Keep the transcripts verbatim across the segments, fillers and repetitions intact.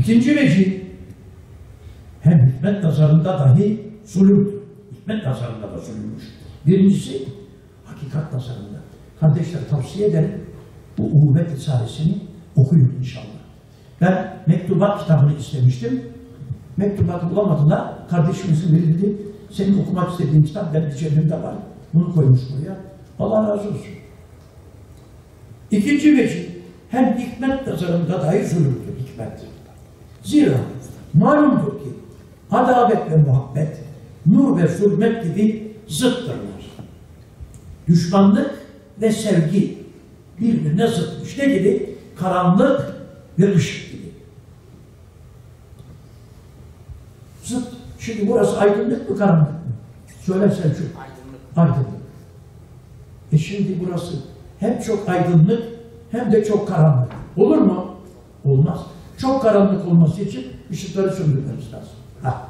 İkinci vecih, hem hikmet nazarında dahi zulümdür. Hikmet nazarında da zulümmüş. Birincisi, hakikat nazarında. Kardeşler, tavsiye ederim, bu Uhuvvet Risalesini okuyun inşallah. Ben mektubat kitabını istemiştim. Mektubatı bulamadılar. Kardeşimizin verildi. Senin okumak istediğin kitap benim cebimde var. Bunu koymuş buraya. Allah razı olsun. İkinci vecih, hem hikmet nazarında dahi zulümdür, hikmettir. Zira malumdur ki adalet ve muhabbet, nur ve zulmet gibi zıttırlar. Düşmanlık ve sevgi birbirine zıtmış. Ne gibi? Karanlık ve ışık gibi. Zıt. Şimdi burası aydınlık mı, karanlık mı? Söyle Selçuk. Aydınlık. Aydınlık. E şimdi burası hem çok aydınlık hem de çok karanlık. Olur mu? Olmaz. Çok karanlık olması için ışıkları söndürmemiz lazım. Ha.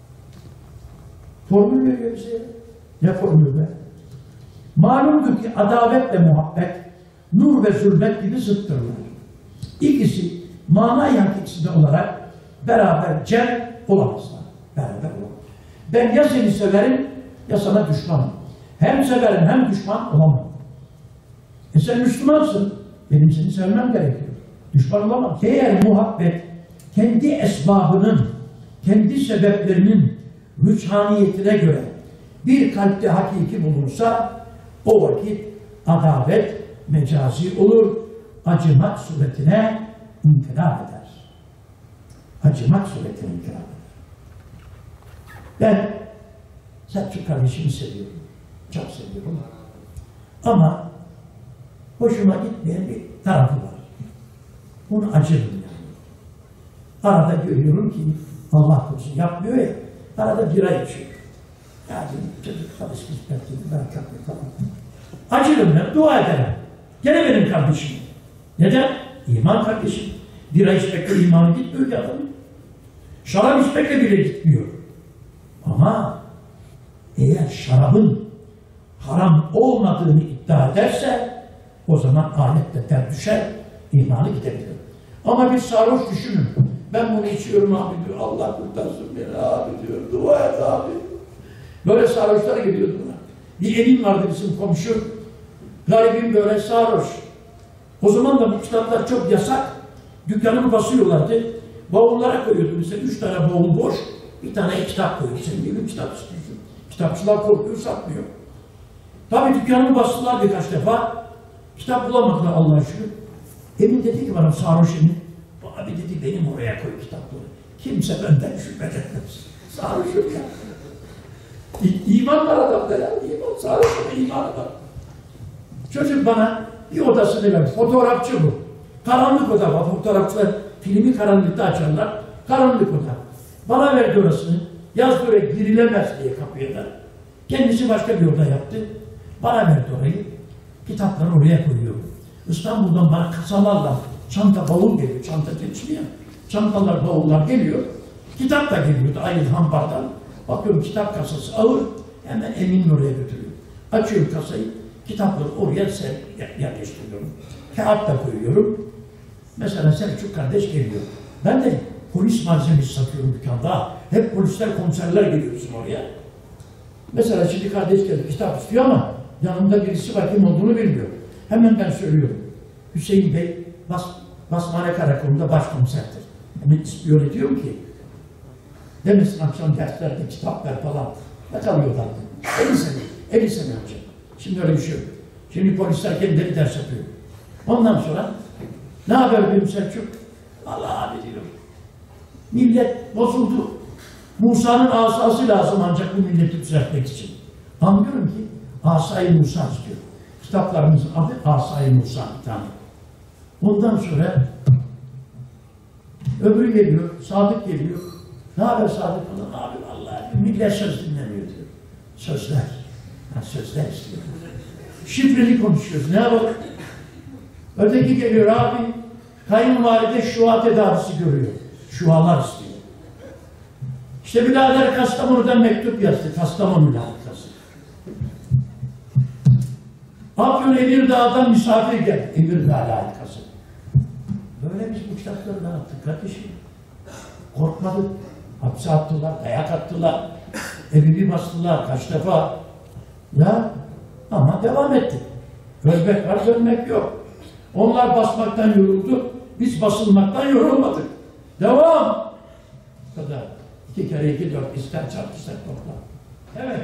Formül veriyor bize. Ne formül be? Malumdur ki adalet ve muhabbet, nur ve zulmet gibi zıttırlar. İkisi manayı hakikisinde olarak beraber cem olamazlar. Beraber olamaz. Ben ya seni severim ya sana düşmanım. Hem severim hem düşman olamam. E sen Müslümansın. Benim seni sevmem gerekiyor. Düşman olamam. Eğer muhabbet kendi esbabının, kendi sebeplerinin rüçhaniyetine göre bir kalpte hakiki bulunursa o vakit adalet mecazi olur, acımak suretine inkılap eder. Acımak suretine inkılap eder. Ben Selçuk kardeşimi seviyorum. Çok seviyorum. Ama hoşuma gitmeyen bir tarafı var. Onu acırım yani. Arada görüyorum ki Allah korusun yapmıyor ya, arada bira içiyor. Yani çocuk çalışmış belki ben kapı falan. Acırım ben, dua ederim. Gene benim kardeşim. Neden? İman kardeşim. Bira içmekle imanı gitmiyor ki adamın. Şarap içmekle bile gitmiyor. Ama eğer şarabın haram olmadığını iddia ederse o zaman alette ter düşer, imanı gidebilir. Ama bir sarhoş düşünün. Ben bunu içiyorum abi diyor. Allah kurtarsın beni abi diyor. Dua et abi. Böyle sarhoşlar geliyordu buna. Bir evim vardı bizim komşu. Garibim böyle sarhoş. O zaman da bu kitaplar çok yasak. Dükkanımı basıyorlardı. Bavullara koyuyordu. Mesela üç tane bavul boş. Bir tane kitap koyuyordu. Sen gibi kitap istiyorsun. Kitapçılar korkuyor, satmıyor. Tabii dükkanımı bastılar birkaç defa. Kitap bulamadılar Allah'a şükür. Emin dedi ki bana sarhoş emin. Abi dedi benim oraya koy kitapları. Kimse benden şüphe etmez. Sarhoşum ya. İman var adamda ya. İman, sarhoşum imanı var. Çocuk bana bir odasını verdi. Fotoğrafçı bu. Karanlık oda var. Fotoğrafçılar filmi karanlıkta açarlar. Karanlık oda. Bana verdi orasını. Yaz böyle girilemez diye kapıya da. Kendisi başka bir oda yaptı. Bana verdi orayı. Kitapları oraya koyuyor. İstanbul'dan bana kasalarla çanta, bavul geliyor. Çanta geçti ya. Çantalar, bavullar geliyor. Kitap da geliyordu aynı hambardan. Bakıyorum kitap kasası ağır. Hemen Emin'in oraya götürüyor. Açıyorum kasayı. Kitapları oraya yerleştiriyorum. Kağıt da koyuyorum. Mesela Selçuk kardeş geliyor. Ben de polis malzemesi satıyorum dükkanda. Hep polisler, komiserler geliyor bizim oraya. Mesela şimdi kardeş geldi, kitap istiyor ama yanımda birisi var, kim olduğunu bilmiyor. Hemen ben söylüyorum. Hüseyin Bey, Bas, Basmane Karakolu'nda başkomiserdir. Hemen istiyor ediyorum ki, demesin akşam derslerde kitap ver falan. Ne kalıyorlardı? elli sene, elli sene önce. Şimdi öyle bir şey yok. Şimdi polisler kendileri ders yapıyor. Ondan sonra, ne haber benim Selçuk? Allah abi diyor. Millet bozuldu. Musa'nın asası lazım ancak bu milleti düzeltmek için. Anlıyorum ki Asay-ı Musa istiyor. Kitaplarımızın adı Asay-ı Musa bir tane. Ondan sonra öbürü geliyor, Sadık geliyor. Ne haber Sadık falan? Abi vallahi millet söz dinlemiyor diyor. Sözler. Ha, sözler istiyor. Şifreli konuşuyoruz. Ne yapalım? Öteki geliyor abi. Kayınvalide şua tedavisi görüyor. Şualar istiyor. İşte birader Kastamonu'dan mektup yazdı. Kastamonu harikası. Afyon Emirdağ'dan misafir geldi. Emirdağ harikası. Böyle biz bu kitapları dağıttık kardeşim. Korkmadı. Hapse attılar, dayak attılar. Evimi bastılar kaç defa. Ya ama devam ettik. Ölmek var, dönmek yok. Onlar basmaktan yoruldu, biz basılmaktan yorulmadık. Devam! Bu kadar. İki kere iki dört, ister çarp, ister topla. Evet.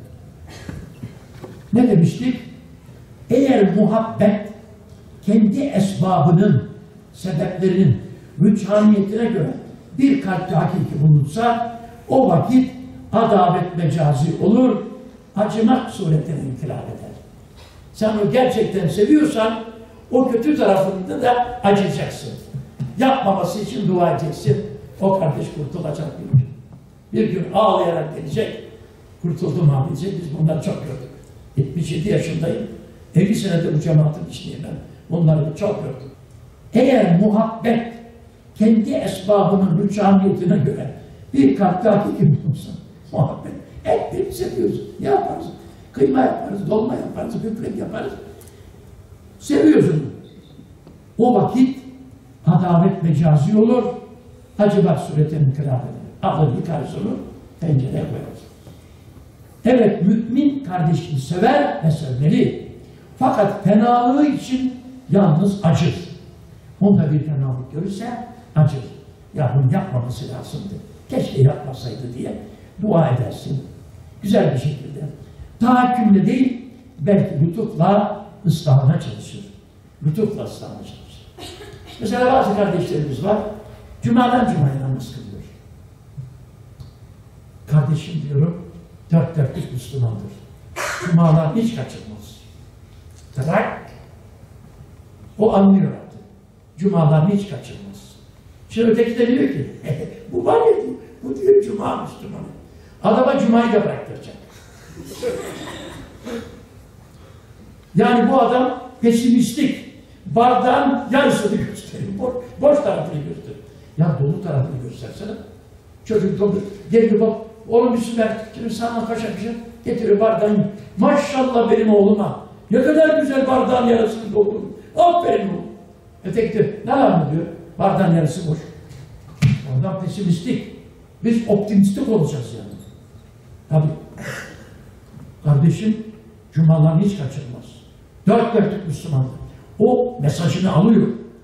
Ne demiştik? Eğer muhabbet kendi esbabının, sebeplerinin rüçhaniyetine göre bir kalpte hakiki bulunsa, o vakit adavet mecazi olur, acımak suretine inkılap eder. Sen onu gerçekten seviyorsan, o kötü tarafında da acıyacaksın. Yapmaması için dua edeceksin. O kardeş kurtulacak bir gün. Bir gün ağlayarak gelecek, kurtuldum abi diyecek. Biz bunları çok gördük. yetmiş yedi yaşındayım. elli senedir bu cemaatin içindeyim ben. Bunları çok gördüm. Eğer muhabbet kendi esbabının rüçhaniyetine göre bir kalpte hakiki bulunsa, muhabbet, hep bir seviyoruz. Ne yaparız? Kıyma yaparız, dolma yaparız, böbrek yaparız. Seviyorsun. O vakit adavet mecazi olur, acımak suretine inkılap eder. Alır yıkarız onu, tencereye koyarız. Evet, mümin kardeşini sever ve sevmeli. Fakat fenalığı için yalnız acır. Onda bir fenalık görürse acır. Ya bunu yapmaması lazımdı. Keşke yapmasaydı diye dua edersin. Güzel bir şekilde. Tahakkümle değil, belki lütufla ıslahına çalışır. Lütufla ıslahına çalışır. Mesela bazı kardeşlerimiz var, cumadan cumaya namaz kılıyor. Kardeşim diyorum, dört dörtlük Müslümandır. Cumalar hiç kaçırmaz. Trak, o anlıyor artık. Cumalar hiç kaçırmaz. Şimdi öteki de diyor ki, bu var ya, bu diyor cuma Müslümanı. Adama cumayı da bıraktıracak. Yani bu adam pesimistik. Bardağın yarısını gösteriyor. Boş, boş tarafını gösteriyor. Ya dolu tarafını göstersene. Çocuk dolu. Geliyor bak. Oğlum Müslüman. Şimdi sana kaşakmışım. Getiriyor bardağını. Maşallah benim oğluma. Ne kadar güzel bardağın yarısını doldurdu. Aferin oğlum. Öteki de ne var mı diyor. Bardağın yarısı boş. Oradan pesimistik. Biz optimistik olacağız yani. Tabii. Kardeşim cumalarını hiç kaçırmaz. Dört dörtlük Müslümandır. O mesajını alıyor.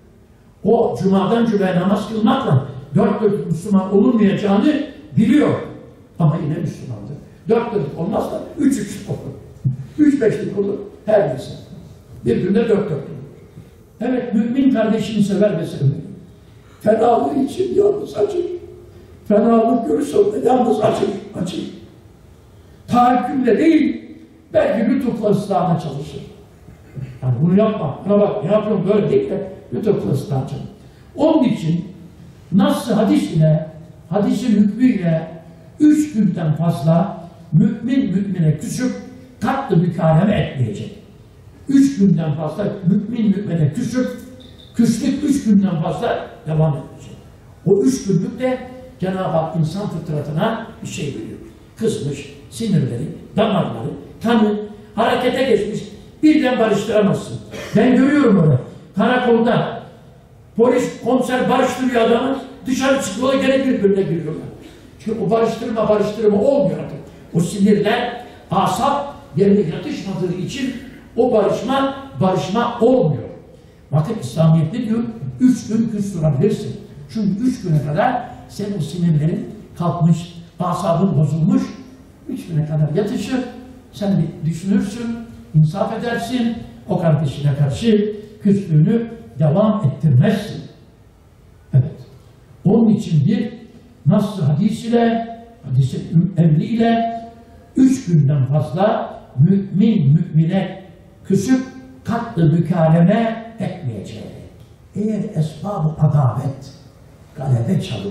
O cumadan cumaya namaz kılmakla dört dörtlük Müslüman olunmayacağını biliyor. Ama yine Müslümandır. Dört dörtlük olmaz da üç üçlük olur. Üç beşlik olur. Her neyse. Bir günde dört dörtlük olur. Evet, mümin kardeşini sever ve sevmeli. Fenalığı için yalnız acır. Fenalık görürse yalnız acır. Acır. Tahakkümle değil, belki lütufla ıslahına çalışır. Yani bunu yapma, buna bak, ne yapıyorum böyle değil de lütufla ıslahına çalışır. Onun için nasıl hadis ile, hadisi hükmüyle üç günden fazla mümin mümine küsüp katlı mükaleme etmeyecek. Üç günden fazla mümin mümine küsüp, küslük üç günden fazla devam edecek. O üç günlük de Cenab-ı Hak insan fıtratına bir şey veriyor. Kızmış, sinirleri, damarları, kanı harekete geçmiş. Birden barıştıramazsın. Ben görüyorum öyle. Karakolda polis, komiser barıştırıyor adamı. Dışarı çıkıyorlar, gene birbirine giriyorlar. Çünkü o barıştırma, barıştırma olmuyor artık. O sinirler, asap yerine yatışmadığı için o barışma, barışma olmuyor. Bakın İslamiyet'te diyor, üç gün küs durabilirsin. Çünkü üç güne kadar senin sinirlerin kalkmış, asabın bozulmuş. Üç güne kadar yatışır, sen bir düşünürsün, insaf edersin, o kardeşine karşı küslüğünü devam ettirmezsin. Evet. Onun için bir Nas-ı hadis ile, hadis-i evli ile üç günden fazla mümin mümine küsüp katlı mükaleme etmeyecek. Eğer esbab-ı adavet galebe çalıp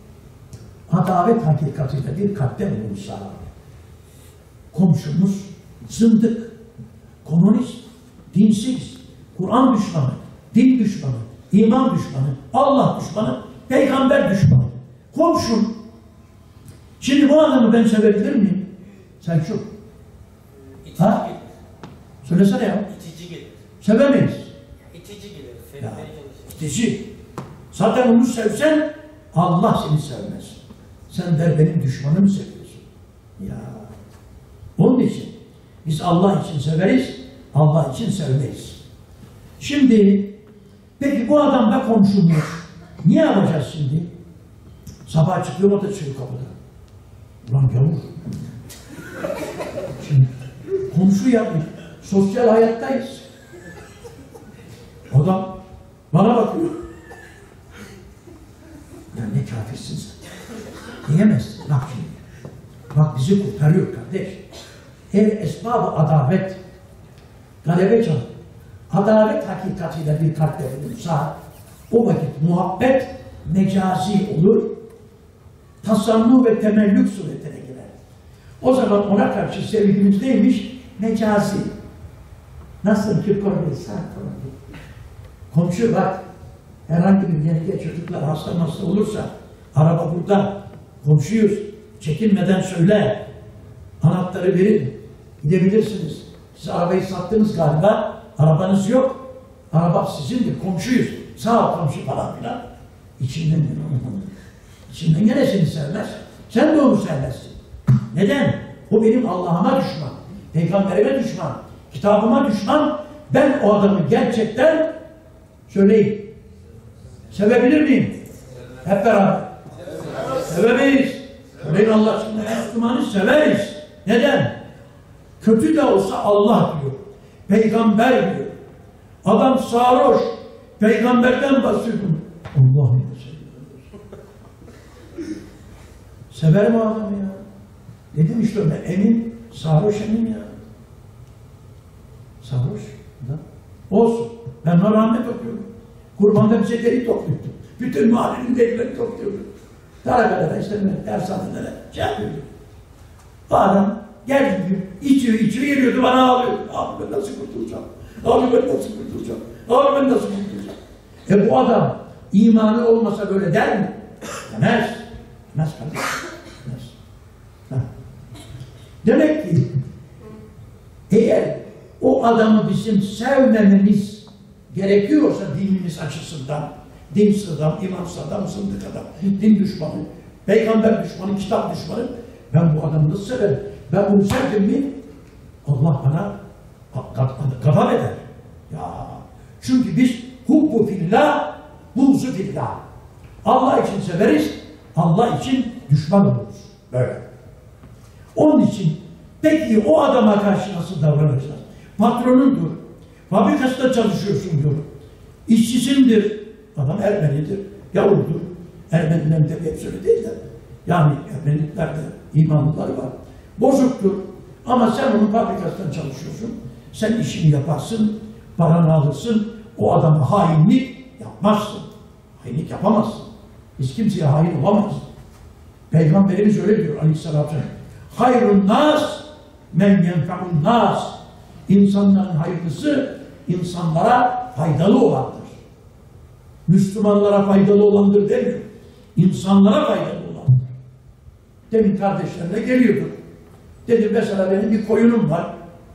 adavet hakikatiyle bir kalpte bulunsa, komşumuz zındık, komünist, dinsiz, Kur'an düşmanı, din düşmanı, iman düşmanı, Allah düşmanı, peygamber düşmanı, komşum. Şimdi bu adamı ben sevebilir miyim? Selçuk. İtici Ha? gelir. Söylesene ya. İtici gelir. Sevemeyiz. İtici gelir. Ya, Sevmeye çalışır. itici. Zaten onu sevsen Allah seni sevmez. Sen der benim düşmanımı seviyorsun. Ya. Onun için biz Allah için severiz, Allah için sevmeyiz. Şimdi peki bu adam da komşumuz. Ne yapacağız şimdi? Sabah çıkıyor, o da çıkıyor kapıda. Ulan gavur. Şimdi komşu yapmış. Sosyal hayattayız. Adam bana bakıyor. Ya ne kafirsin sen. Diyemezsin. Bak şimdi. Bak bizi kurtarıyor kardeş. Her esbab-ı adavet galebe çalır. Adalet hakikatiyle bir kalple bulunsa o vakit muhabbet mecazi olur. Tasannu ve temellük suretine girer. O zaman ona karşı sevgimiz neymiş? Mecazi. Nasıl ki koruysa koruysa. Komşu bak, herhangi bir yenge çocuklar hasta hasta olursa, araba burada, komşuyuz, çekinmeden söyle, anahtarı verin, gidebilirsiniz. Siz arabayı sattınız galiba, arabanız yok, araba sizindir, komşuyuz, sağ ol komşu falan filan. İçinden, içinden gene seni sevmez, sen de onu sevmezsin. Neden? O benim Allah'ıma düşman, peygamberime düşman, kitabıma düşman, ben o adamı gerçekten söyleyin. Sevebilir miyim? Hep beraber. Sevemeyiz. Söyleyin Allah aşkına, Müslümanı severiz. Neden? Kötü de olsa Allah diyor. Peygamber diyor. Adam sarhoş. Peygamberden bahsediyorum. Allah'ım severim o adamı ya. Dedim işte öyle, emin, sarhoş emin ya. Sarhoş da. Olsun. Ben ona rahmet okuyorum. Kurbanda bize deri topluyordum. Bütün mahallenin derileri topluyordum. Talebelere, işte dershanelere şey yapıyordum. Bu adam geldi gibi içiyor, içiyor, geliyordu bana ağlıyor. Abi ben nasıl kurtulacağım? Abi ben nasıl kurtulacağım? Abi ben nasıl kurtulacağım? E bu adam imanı olmasa böyle der mi? Demez. Demez kardeşim. Demez. Ha. Demek ki eğer o adamı bizim sevmememiz gerekiyorsa dinimiz açısından, din sıradan, iman sıradan, zındık adam, din düşmanı, peygamber düşmanı, kitap düşmanı, ben bu adamı nasıl severim? Ben bunu sevdim mi? Allah bana gazap eder. Ya, çünkü biz hubbu fillah, buğzu fillah. Allah için severiz, Allah için düşman oluruz. Böyle. Onun için peki o adama karşı nasıl davranacağız? Patronundur, fabrikasında çalışıyorsun diyor. İşçisindir, adam Ermenidir, Yahud'dur. Ermenilerin tabi hep öyle değil de. Yani Ermenilerde imanlıları var. Bozuktur ama sen onun fabrikasında çalışıyorsun. Sen işini yaparsın, paranı alırsın, o adama hainlik yapmazsın. Hainlik yapamazsın. Biz kimseye hain olamayız. Peygamberimiz öyle diyor aleyhissalatü vesselam. Hayrun nas men yenfe'un nas. İnsanların hayırlısı insanlara faydalı olandır. Müslümanlara faydalı olandır demiyor. İnsanlara faydalı olandır. Demin kardeşlerle geliyorduk. Dedi mesela benim bir koyunum var.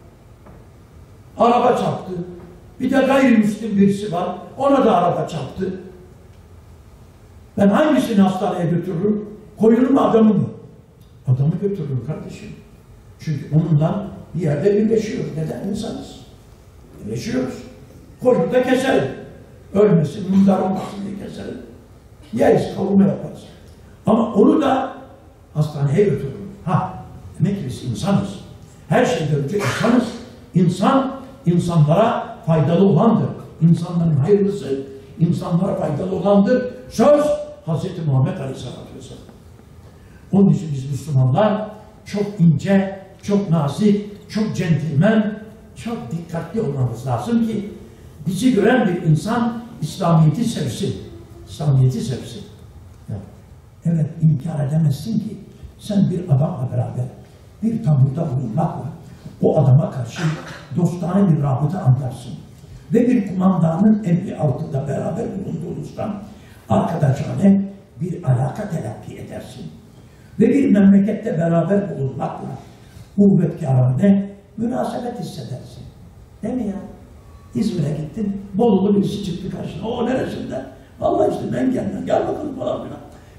Araba çarptı. Bir de gayrimüslim birisi var. Ona da araba çarptı. Ben hangisini hastaneye götürürüm? Koyunu mu adamı mı? Adamı götürürüm kardeşim. Çünkü onunla bir yerde birleşiyoruz. Neden? İnsanız. Birleşiyoruz. Koyunu da keserim. Ölmesin, mundar olmasın diye keserim. Yeriz, kavurma yaparız. Ama onu da hastaneye götürürüm. Ha, demek ki biz insanız. Her şeyden önce insanız. İnsan, insanlara faydalı olandır. İnsanların hayırlısı, insanlara faydalı olandır. Söz, Hazreti Muhammed Aleyhisselatü Vesselam. Onun için biz Müslümanlar çok ince, çok nazik, çok centilmen, çok dikkatli olmamız lazım ki bizi gören bir insan İslamiyet'i sevsin. İslamiyet'i sevsin. Ya, evet, inkar edemezsin ki sen bir adamla beraber bir taburda bulunmakla o adama karşı dostane bir rabıta anlarsın. Ve bir kumandanın emri altında beraber bulunduğunuzdan arkadaşane bir alaka telakki edersin. Ve bir memlekette beraber bulunmakla kuvvetkârane münasebet hissedersin. Değil mi ya? İzmir'e gittin, Bolulu birisi çıktı karşına. O neresinde? Vallahi işte ben gelmem, gel bakalım falan filan.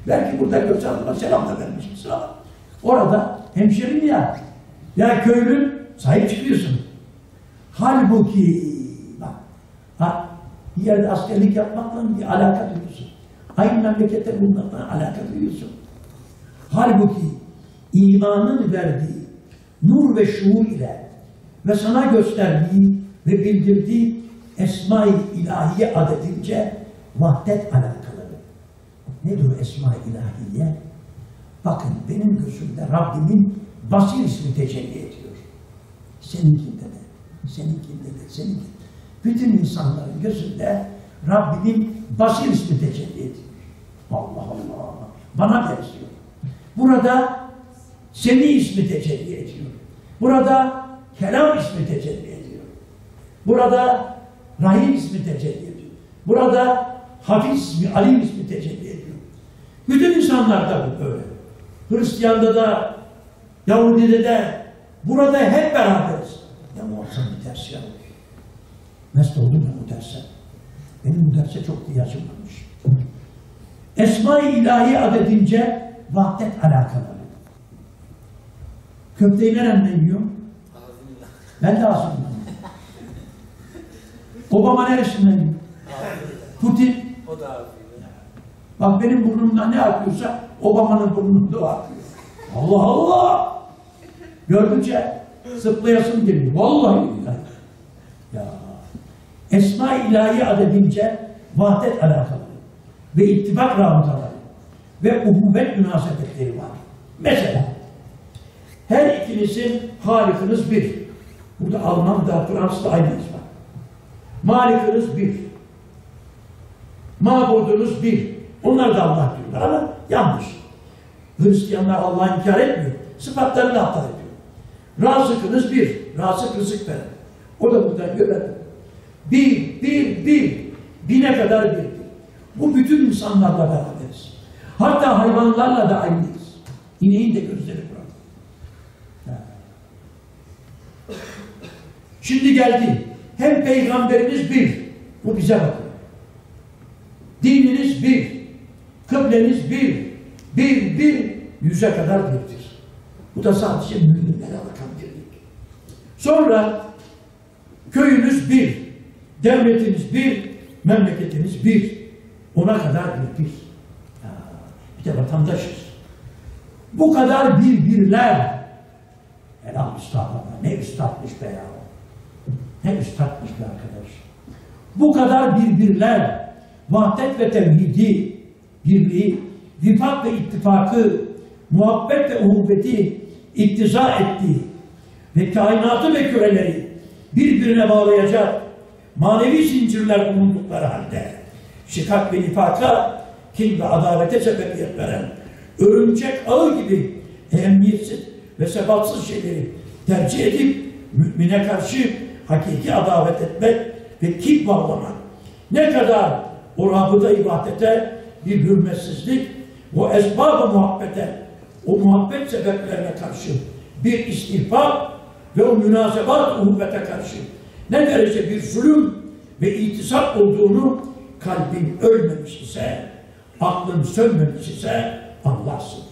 Belki burada görse adına selam da vermişsin ama orada hemşerin ya, ya köylü sahip çıkıyorsun. Halbuki bak, ha, bir yerde askerlik yapmakla bir alaka duyuyorsun. Aynı memlekette bulunmakla alaka duyuyorsun. Halbuki imanın verdiği nur ve şuur ile ve sana gösterdiği ve bildirdiği Esma-i İlahiye adedince vahdet alakaları. Nedir Esma-i İlahiye? Bakın benim gözümde Rabbimin Basir ismi tecelli ediyor. Seninkinde de, seninkinde de, seninkinde de. Bütün insanların gözünde Rabbimin Basir ismi tecelli ediyor. Allah Allah! Bana benziyor. Burada Semi ismi tecelli ediyor. Burada Kelam ismi tecelli ediyor. Burada Rahim ismi tecelli ediyor. Burada Hafiz ismi, Alim ismi tecelli ediyor. Bütün insanlarda bu böyle. Hristiyan'da da, Yahudi'de de, burada hep beraberiz. Ya muazzam bir ders ya. Mest oldum ya bu derse. Benim bu derse çok ihtiyacım varmış. Esma-i İlahi adedince vahdet alakaları. Köfteyi nereden yiyorum? Ben de ağzımdan. Obama neresinden yiyorum? Putin. O da ağzıyla. Bak benim burnumdan ne akıyorsa Obama'nın burnunda o akıyor. Allah Allah! Gördükçe zıplayasım geliyor. Vallahi billahi. Ya. Esma-i İlahi adedince vahdet alakaları ve ittifak rabıtaları ve uhuvvet münasebetleri var. Mesela her ikinizin halikiniz bir. Burada Alman'da, Fransa'da aynı var. Malikiniz bir. Mabudunuz bir. Onlar da Allah diyorlar ama yanlış. Hristiyanlar Allah'ı inkar etmiyor. Sıfatlarını hata ediyor. Razıkınız bir. Razık rızık veren. O da buradan göre bir, bir, bir. Bine kadar bir. Bu bütün insanlarla beraberiz. Hatta hayvanlarla da aynıyız. İneğin de gözleri burada. Şimdi geldi. Hem peygamberiniz bir. Bu bize bakın. Dininiz bir. Kıbleniz bir. Bir, bir. Yüze kadar birdir. Bu da sadece müminlere bakan birlik. Sonra köyünüz bir. Devletiniz bir. Memleketiniz bir. Ona kadar bir bir. Ya, bir de vatandaşız. Bu kadar birbirler. Helal üstadına. Ne üstadmış be ya. Ne üstadmış be arkadaş. Bu kadar birbirler. Vahdet ve tevhidi, birliği, vifak ve ittifakı, muhabbet ve uhuvveti iktiza ettiği ve kainatı ve küreleri birbirine bağlayacak manevi zincirler bulundukları halde şikak ve nifaka, kin ve adavete sebebiyet veren örümcek ağı gibi ehemmiyetsiz ve sebatsız şeyleri tercih edip mümine karşı hakiki adavet etmek ve kin bağlamak ne kadar o rabıta ibadete bir hürmetsizlik, o esbab-ı muhabbete, o muhabbet sebeplerine karşı bir istihbab ve o münasebat uhuvvete karşı ne derece bir zulüm ve itisap olduğunu kalbin ölmemiş ise, aklın sönmemiş ise anlarsın.